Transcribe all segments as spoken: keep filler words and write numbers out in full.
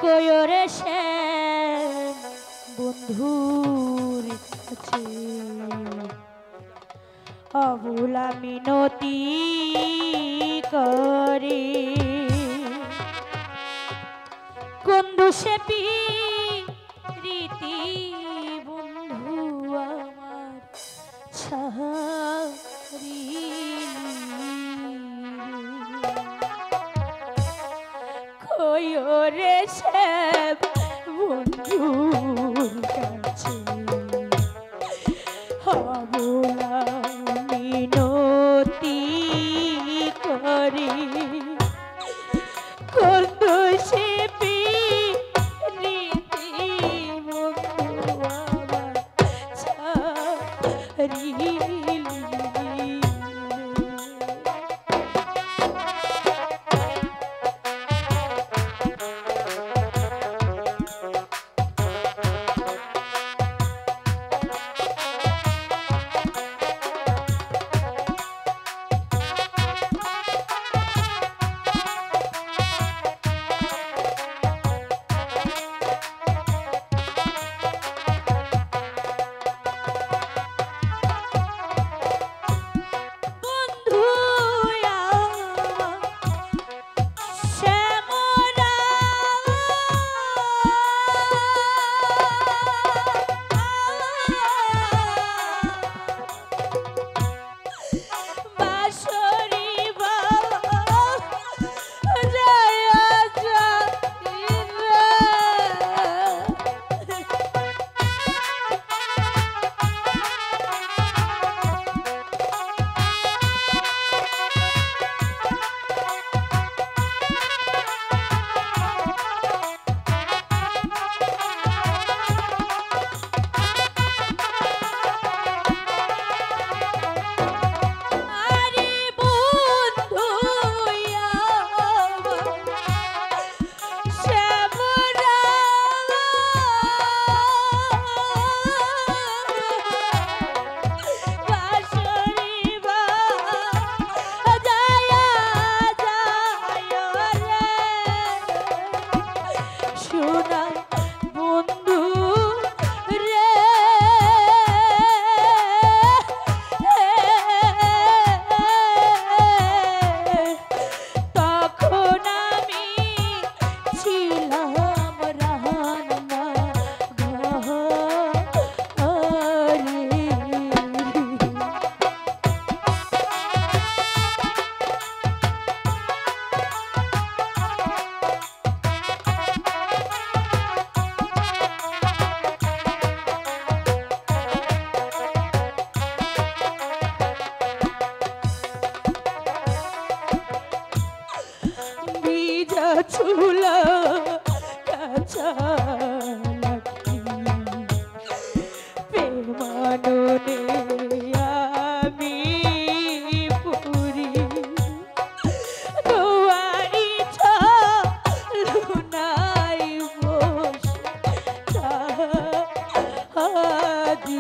কয়রে সে বন্ধুর কাছে অবলা মিনতি করে বন্ধু সে প্রীতি বন্ধু আমার ছাড়ি কয়রে সে বন্ধুর কাছে অবলা মিনতি করে বন্ধু সে প্রীতি বন্ধু আমার ছাড়ি চুলা কাঁচা লাঠি প্রেমাননে আমি পুরি দুয়ারি লুনাই বস আদি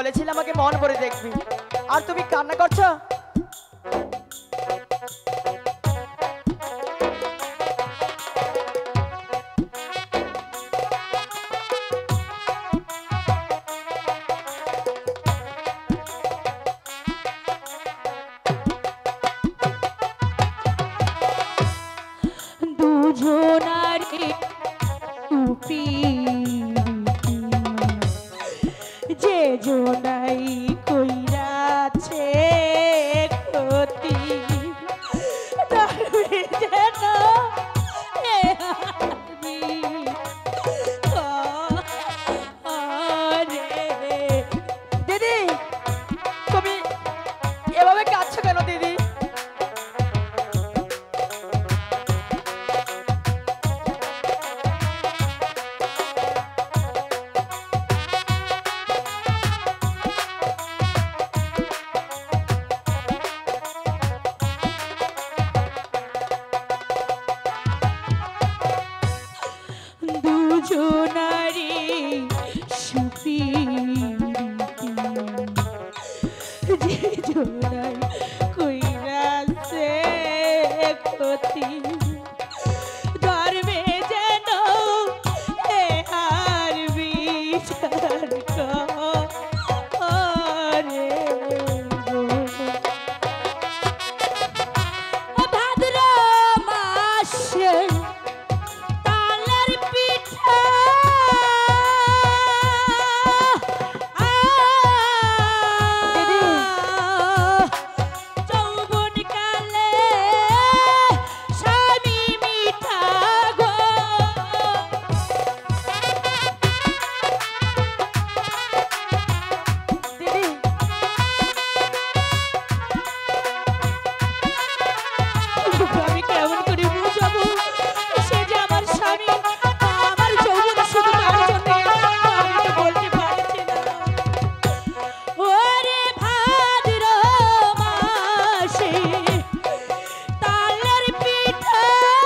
বলেছিলে আমাকে মন ভরে দেখবি, আর তুমি কান্না করছো। দুজনারে টুপি যে জোনাই কইরাছে ক্ষতি ধরবে যেন এ হাতবি আরে দিদি তুমি এভাবে কাঁদছো কেন দিদি? দুজনারে সুপিরিতি যে জোনাই কইরাছে ক্ষতি ধর্মে যেন এ আর বিচার করে গো। ভাদ্র মাসে তালের পিঠা দিদি যৌবন কালে স্বামী মিঠা গো। দিদি আমি কেমন করে বুঝাবো সে যে আমার স্বামী, আমার যৌবন শুধু তার জন্য, আমি তো বলতে পারছি না। ওরে ভাদ্র মাসে তালের পিঠা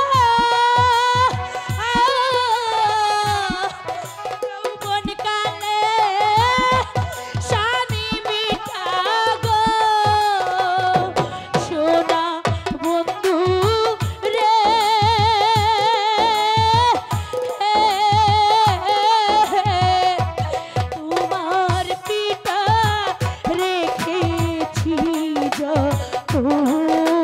যৌবন কালে স্বামী মিঠা গো। সোনা বন্ধু রে তোমার পিতা রেখেছি যতনে।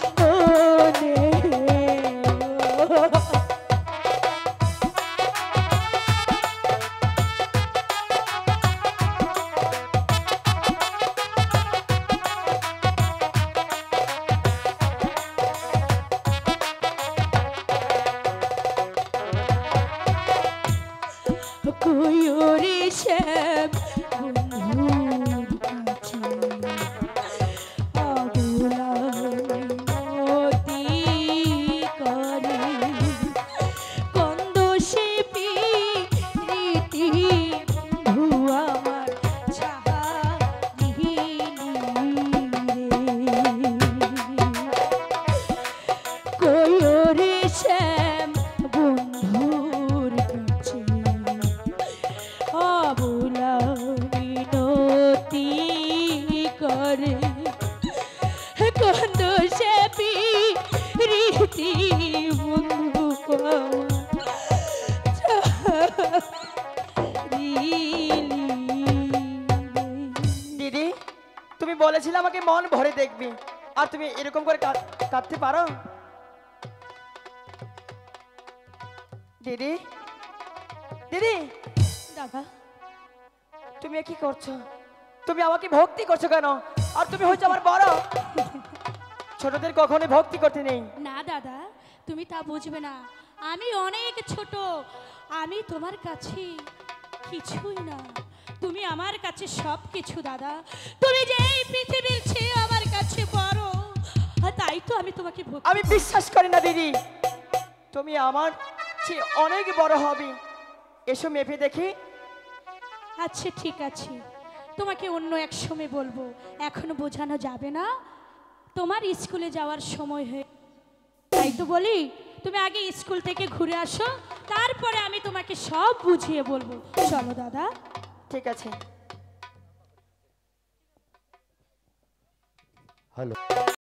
কইরে শ্যাম বন্ধুর কাছে আবুলা মিনতি করে কন্দ সে প্রীতি বন্ধু আমার চাহিলি রে। কইরে শ্যাম বন্ধুর কাছে আবুলা মিনতি করে কন্দ সে প্রীতি বন্ধু দিদি তুমি বলেছিলে আমাকে মন ভরে দেখবি, আর তুমি এরকম করে কাঁদ- কাঁদতে পারো? দিদি দিদি দাদা তুমি এ কি করছো? তুমি আমাকে ভক্তি করছো কেন? আর তুমি হচ্ছে আমার বড়, ছোটদের কখনো ভক্তি করতে নেই। না দাদা, তুমি তা বুঝবে না। আমি অনেক ছোট, আমি তোমার কাছে কিছুই না। তুমি আমার কাছে সব কিছু দাদা। তুমি যে এই পৃথিবীর চেয়ে আমার কাছে বড়, আর তাই তো আমি তোমাকে ভক্তি আমি বিশ্বাস করি না দিদি, তুমি আমার চেয়ে অনেক বড় হবে। এসো মেপে দেখি। আচ্ছা ঠিক আছে, তোমাকে অন্য এক সময় বলবো, এখন বোঝানো যাবে না। তোমার স্কুলে যাওয়ার সময় হয়ে, তাই তো বলি তুমি আগে স্কুল থেকে ঘুরে আসো, তারপরে আমি তোমাকে সব বুঝিয়ে বলবো। চলো দাদা। ঠিক আছে। হ্যালো